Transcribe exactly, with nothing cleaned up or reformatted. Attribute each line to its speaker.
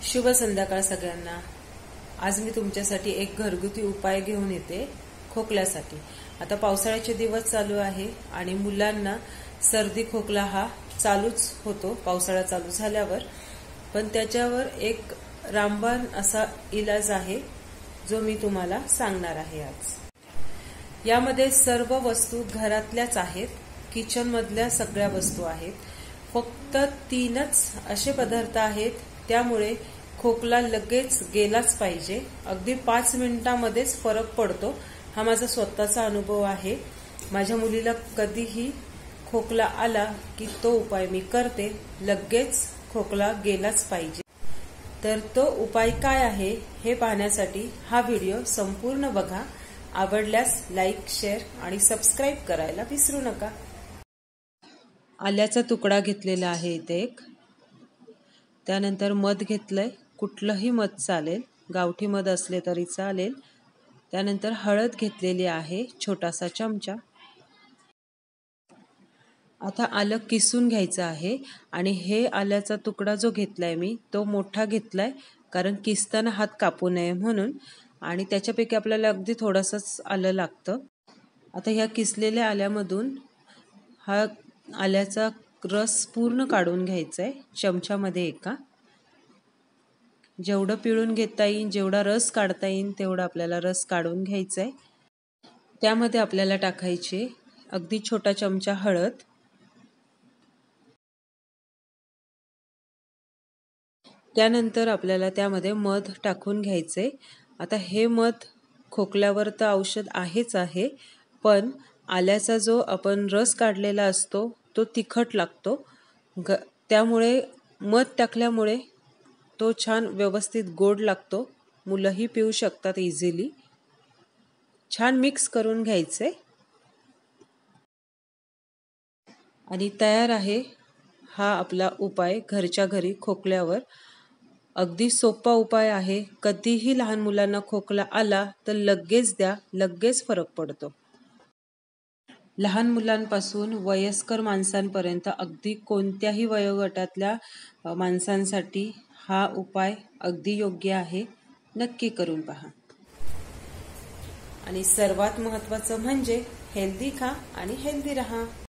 Speaker 1: शुभ संध्याकाळ सगळ्यांना। आज मी तुमच्यासाठी एक घरगुती उपाय घेऊन येते खोकल्यासाठी। आता पावसाळ्याचे दिवस चालू आहे आणि मुलांना सर्दी खोकला हा चालूच होतो पावसाळा चालू झाल्यावर, पण त्याच्यावर एक रामबाण असा इलाज आहे जो मी तुम्हाला सांगणार आहे आज। यामध्ये सर्व वस्तू घरातल्याच आहेत, किचन मधल्या सगळ्या वस्तू आहेत। फक्त तीनच असे पदार्थ आहेत त्यामुळे खोकला लगेच गेलाच पाहिजे। अगदी पाच मिनिटांमध्येच फरक पडतो। हा माझा स्वतःचा अनुभव आहे। माझ्या मुलीला कधीही खोकला आला की तो उपाय मी करते, लगेच खोकला गेलाच पाहिजे। तर तो उपाय काय आहे हे पाहण्यासाठी हा व्हिडिओ संपूर्ण बघा। आवडल्यास लाईक, शेअर आणि सबस्क्राइब करायला विसरू नका। आल्याचा तुकडा घेतलेला आहे इथे एक, त्यानंतर मध घेतलंय, कुठलंही मध चालेल, गावठी मध असले तरी चालेल। त्यानंतर हळद घेतलेली आहे छोटासा चमचा। आता आलं किसून घ्यायचं आहे आणि हे आल्याचा तुकडा जो घेतलाय मी तो मोठा घेतलाय, कारण किसताना हात कापू नये म्हणून, आणि त्याच्यापैकी आपल्याला अगदी थोडंसंच आलं लागतं। आता ह्या किसलेल्या आल्यामधून हा आल्याचा रस पूर्ण काढून घ्यायचा आहे चमच्यामध्ये एका। जेवढं पिळून घेता येईल, जेवढा रस काढता येईल तेवढा आपल्याला रस काढून घ्यायचा आहे। त्यामध्ये आपल्याला टाकायचे अगदी छोटा चमचा हळद, त्यानंतर आपल्याला त्यामध्ये मध टाकून घ्यायचे। आता हे मध खोकल्यावर तर औषध आहेच आहे, पण आल्याचा जो आपण रस काढलेला असतो तो तिखट लागतो, त्यामुळे मध टाकल्यामुळे तो छान व्यवस्थित गोड लागतो। मुलंही पिऊ शकतात इझिली। छान मिक्स करून घ्यायचे आणि तयार आहे हा आपला उपाय घरच्या घरी खोकल्यावर। अगदी सोपा उपाय आहे। कधीही लहान मुलांना खोकला आला तर लगेच द्या, लगेच फरक पडतो। लहान मुलांपासून वयस्कर माणसांपर्यंत अगदी कोणत्याही वयोगटातल्या माणसांसाठी हा उपाय अगदी योग्य आहे। नक्की करून पहा। आणि सर्वात महत्त्वाचं म्हणजे हेल्दी खा आणि हेल्दी रहा।